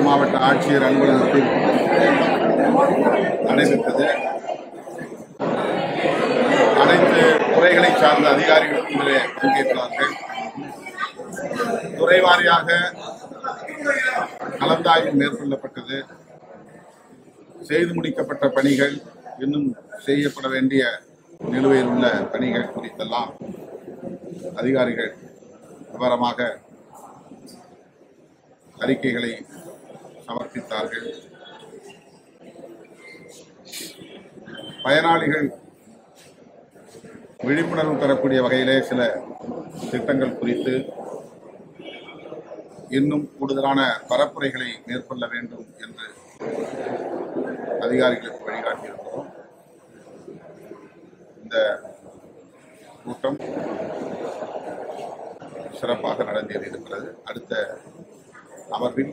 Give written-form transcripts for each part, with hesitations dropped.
மாவட்ட ஆட்சியர் அலுவலகத்தில் நடைபெற்றது. அனைத்து துறைகளை சார்ந்த அதிகாரிகளும் இதிலே பங்கேற்றார்கள். துறை வாரியாக கலந்தாய்வு மேற்கொள்ளப்பட்டது. செய்து முடிக்கப்பட்ட பணிகள், இன்னும் செய்யப்பட வேண்டிய நிலுவையில் உள்ள பணிகள் குறித்தெல்லாம் அதிகாரிகள் விவரமாக அறிக்கைகளை சமர்ப்பித்தார்கள். பயனாளிகள் விழிப்புணர்வு பெறக்கூடிய வகையிலே சில திட்டங்கள் குறித்து இன்னும் கூடுதலான பரப்புரைகளை மேற்கொள்ள வேண்டும் என்று அதிகாரிகளுக்கு வழிகாட்டியிருக்கிறோம். இந்த கூட்டம் சிறப்பாக நடந்தேறியிருக்கிறது. அடுத்த அமர்வில்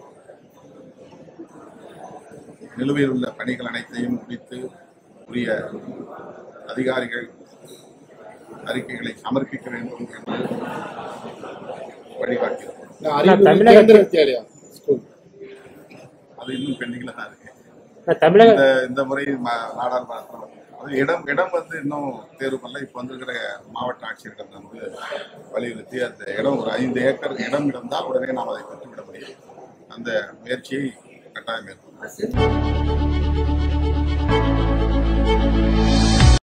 நிலுவையில் உள்ள பணிகள் அனைத்தையும் குறித்து உரிய அதிகாரிகள் அறிக்கைகளை சமர்ப்பிக்க வேண்டும் என்று வழிகாட்டியிருக்கிறோம். அது இன்னும் பெண்டிங்ல தான் இருக்கு. இந்த முறை நாடாளுமன்றத்தில் இடம் வந்து இன்னும் தேர்வு பண்ணல. இப்ப வந்திருக்கிற மாவட்ட ஆட்சியர்கள் வந்து வலியுறுத்தி அந்த இடம் ஒரு 5 ஏக்கர் இடம் இருந்தால் உடனே நாம் அதை பெற்றுவிட முடியும். அந்த முயற்சியை கட்டாயம் மேற்கொள்ளும்.